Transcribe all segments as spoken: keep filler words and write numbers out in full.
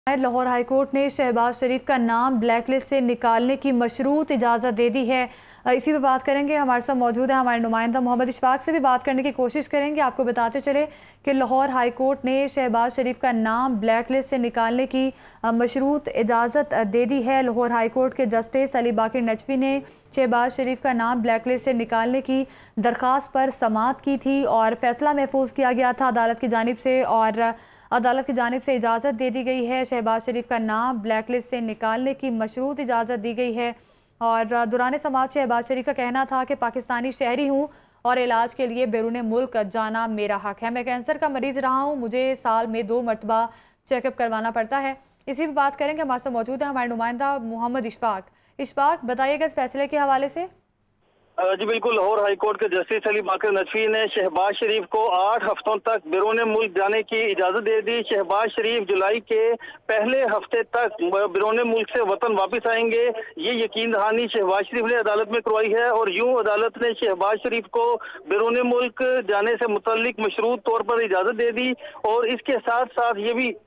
Lahore high court ने शहबाज शरीफ का नाम ब्लैक लिस्ट से निकालने की मशरूत इजाज़त दे दी है। इसी पे बात करेंगे, हमारे साथ मौजूद है हमारे नुमाइंदा मोहम्मद इशफाक से भी बात करने की कोशिश करेंगे। आपको बताते चले कि लाहौर हाईकोर्ट ने शहबाज शरीफ का नाम ब्लैक लिस्ट से निकालने की मशरूत इजाज़त दे दी है। लाहौर हाईकोर्ट के जस्टिस अली बाकर नजफी ने शहबाज शरीफ का नाम ब्लैक लिस्ट से निकालने की दरख्वास्त पर समाअत की थी और फैसला महफूज किया गया था अदालत की जानिब से, और अदालत की जानिब से इजाज़त दे दी गई है। शहबाज शरीफ का नाम ब्लैक लिस्ट से निकालने की मशरूत इजाज़त दी गई है। और दौरान समाअत शहबाज शरीफ का कहना था कि पाकिस्तानी शहरी हूँ और इलाज के लिए बैरून मुल्क जाना मेरा हक है। मैं कैंसर का मरीज़ रहा हूँ, मुझे साल में दो मरतबा चेकअप करवाना पड़ता है। इसी पर बात करेंगे, हमारे साथ मौजूद है हमारे नुमाइंदा मोहम्मद इशफाक। इशफाक, बताइएगा इस फैसले के हवाले से। जी बिल्कुल, लाहौर हाईकोर्ट के जस्टिस अली बाकर नजफी ने शहबाज शरीफ को आठ हफ्तों तक बैरून मुल्क जाने की इजाजत दे दी। शहबाज शरीफ जुलाई के पहले हफ्ते तक बैरून मुल्क से वतन वापस आएंगे, ये यकीन दहानी शहबाज शरीफ ने अदालत में करवाई है। और यूं अदालत ने शहबाज शरीफ को बैरून मुल्क जाने से मुतल्लिक मशरूत तौर पर इजाजत दे दी। और इसके साथ साथ ये भी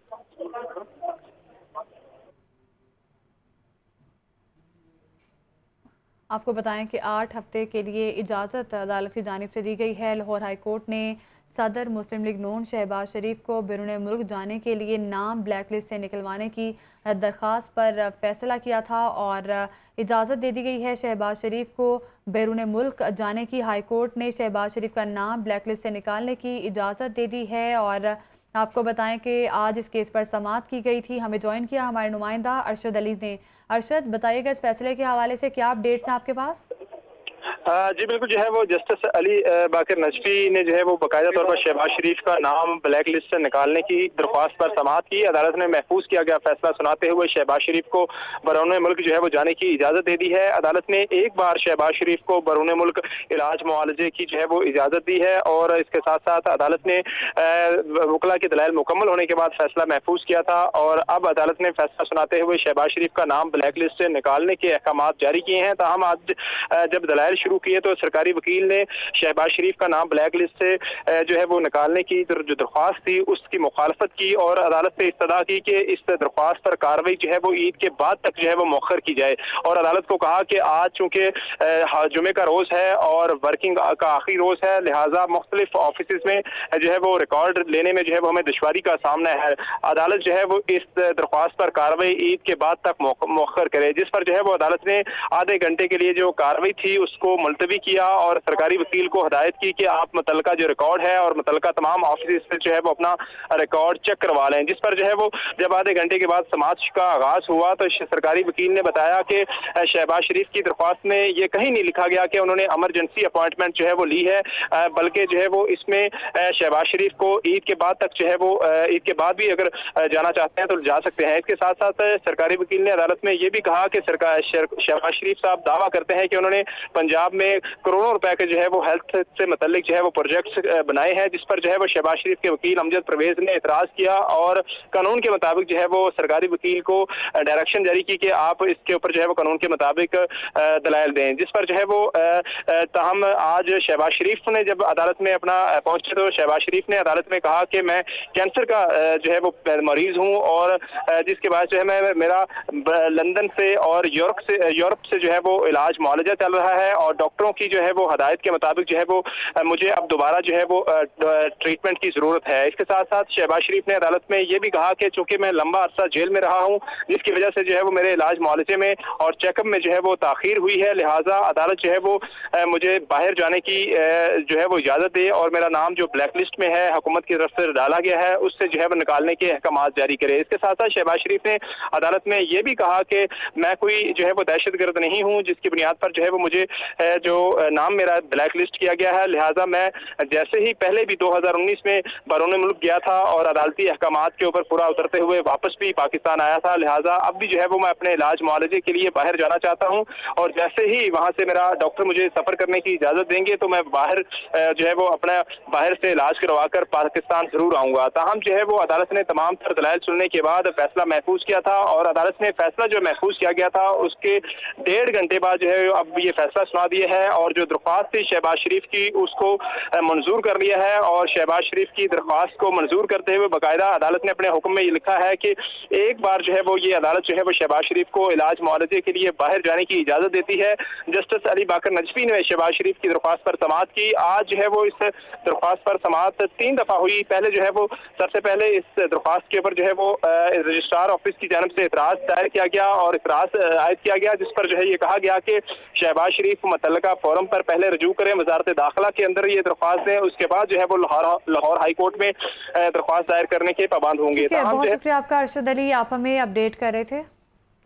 आपको बताएं कि आठ हफ्ते के लिए इजाज़त अदालत की जानिब से दी गई है। लाहौर हाईकोर्ट ने सदर मुस्लिम लीग नून शहबाज शरीफ को बैरून मुल्क जाने के लिए नाम ब्लैक लिस्ट से निकलवाने की दरख्वास्त पर फैसला किया था और इजाज़त दे दी गई है शहबाज शरीफ को बैरून मुल्क जाने की। हाईकोर्ट ने शहबाज शरीफ का नाम ब्लैक लिस्ट से निकालने की इजाज़त दे दी है। और आपको बताएं कि आज इस केस पर समाअत की गई थी। हमें ज्वाइन किया हमारे नुमाइंदा अरशद अली ने। अरशद, बताइएगा इस फैसले के हवाले से क्या अपडेट्स हैं आपके पास? जी बिल्कुल, जो है वो जस्टिस अली बाकर नजफी ने जो है वो बाकायदा तौर पर शहबाज शरीफ का नाम ब्लैक लिस्ट से निकालने की दरख्वास्त पर समाअत की। अदालत ने महफूज किया गया फैसला सुनाते हुए शहबाज शरीफ को बैरून मुल्क जो है वो जाने की इजाज़त दे दी है। अदालत ने एक बार शहबाज शरीफ को बैरून मुल्क इलाज मुआलजे की जो है वो इजाज़त दी है। और इसके साथ साथ अदालत ने वकला के दलाइल मुकम्मल होने के बाद फैसला महफूज किया था। और अब अदालत ने फैसला सुनाते हुए शहबाज शरीफ का नाम ब्लैक लिस्ट से निकालने के अहकाम जारी किए हैं। ताहम आज जब दलाइल शुरू किए तो सरकारी वकील ने शहबाज शरीफ का नाम ब्लैक लिस्ट से जो है वो निकालने की जो दरख्वास्त थी उसकी मुखालफत की और अदालत से इस्तदा की कि इस दरख्वास्त पर कार्रवाई जो है वो ईद के बाद तक जो है वो मौखर की जाए। और अदालत को कहा कि आज चूंकि जुमे का रोज है और वर्किंग का आखिरी रोज है, लिहाजा मुख्तलिफ ऑफिस में जो है वो रिकॉर्ड लेने में जो है वो हमें दुश्वारी का सामना है। अदालत जो है वो इस दरख्वास्त पर कार्रवाई ईद के बाद तक मौखर करे, जिस पर जो है वो अदालत ने आधे घंटे के लिए जो कार्रवाई थी उसको मुलतवी किया और सरकारी वकील को हदायत की कि आप मुतलका जो रिकॉर्ड है और मुतलका तमाम ऑफिस से जो है वो अपना रिकॉर्ड चेक करवा लें। जिस पर जो है वो जब आधे घंटे के बाद समाअत का आगाज हुआ तो सरकारी वकील ने बताया कि शहबाज शरीफ की दरख्वास्त में ये कहीं नहीं लिखा गया कि उन्होंने इमरजेंसी अपॉइंटमेंट जो है वो ली है, बल्कि जो है वो इसमें शहबाज शरीफ को ईद के बाद तक जो है वो ईद के बाद भी अगर जाना चाहते हैं तो जा सकते हैं। इसके साथ साथ सरकारी वकील ने अदालत में ये भी कहा कि सरकार शहबाज शरीफ साहब दावा करते हैं कि उन्होंने पंजाब में करोड़ों रुपए के जो है वो हेल्थ से मुतल्लिक जो है वो प्रोजेक्ट्स बनाए हैं, जिस पर जो है वो शहबाज शरीफ के वकील अमजद परवेज ने एतराज किया और कानून के मुताबिक जो है वो सरकारी वकील को डायरेक्शन जारी की कि आप इसके ऊपर जो है वो कानून के मुताबिक दलाइल दें। जिस पर जो है वो ताहम आज शहबाज शरीफ ने जब अदालत में अपना पहुंचे तो शहबाज शरीफ ने अदालत में कहा कि मैं कैंसर का जो है वो मरीज हूँ और जिसके बाद जो है मैं मेरा लंदन से और यूरोप से यूरोप से जो है वो इलाज मुआलजा चल रहा है और डॉक्टरों की जो है वो हदायत के मुताबिक जो है वो मुझे अब दोबारा जो है वो ट्रीटमेंट की जरूरत है। इसके साथ साथ शहबाज शरीफ ने अदालत में ये भी कहा कि चूंकि मैं लंबा अरसा जेल में रहा हूँ जिसकी वजह से जो है वो मेरे इलाज मुआलजे में और चेकअप में जो है वो ताखीर हुई है, लिहाजा अदालत जो है वो मुझे बाहर जाने की जो है वो इजाजत दे और मेरा नाम जो ब्लैक लिस्ट में है हुकूमत की तरफ से डाला गया है उससे जो है वो निकालने के अहकाम जारी करे। इसके साथ साथ शहबाज शरीफ ने अदालत में ये भी कहा कि मैं कोई जो है वो दहशतगर्द नहीं हूँ जिसकी बुनियाद पर जो है वो मुझे जो नाम मेरा ब्लैक लिस्ट किया गया है, लिहाजा मैं जैसे ही पहले भी दो हज़ार उन्नीस में बैरून मुल्क गया था और अदालती अहकामात के ऊपर पूरा उतरते हुए वापस भी पाकिस्तान आया था, लिहाजा अब भी जो है वो मैं अपने इलाज मुआलजे के लिए बाहर जाना चाहता हूं और जैसे ही वहां से मेरा डॉक्टर मुझे सफर करने की इजाजत देंगे तो मैं बाहर जो है वो अपना बाहर से इलाज करवा कर पाकिस्तान जरूर आऊंगा। ताहम जो है वो अदालत ने तमाम तर दलाइल सुनने के बाद फैसला महफूज किया था और अदालत ने फैसला जो महफूज किया गया था उसके डेढ़ घंटे बाद जो है अब ये फैसला सुना दिया है और जो दरख्वास्त थी शहबाज शरीफ की उसको मंजूर कर लिया है। और शहबाज शरीफ की दरख्वास्त को मंजूर करते हुए बाकायदा अदालत ने अपने हुक्म में ये लिखा है कि एक बार जो है वो ये अदालत जो है वो शहबाज शरीफ को इलाज मुआवजे के लिए बाहर जाने की इजाजत देती है। जस्टिस अली बाकर नजफी ने शहबाज शरीफ की दरख्वास्त पर समाअत की। आज जो है वो इस दरख्वास्त पर समाअत तीन दफा हुई। पहले जो है वो सबसे पहले इस दरख्वास्त के ऊपर जो है वो रजिस्ट्रार ऑफिस की जानब से इतराज दायर किया गया और इतराज आयद किया गया, जिस पर जो है ये कहा गया कि शहबाज शरीफ मुतल्लका फोरम पर पहले रजू करें वजारत दाखिला के अंदर ये दरख्वास्त है, उसके बाद जो है वो लाहौर लाहौर हाई कोर्ट में दरख्वास्त दायर करने के पाबंद होंगे। बहुत शुक्रिया आपका अरशद अली, आप हमें अपडेट कर रहे थे।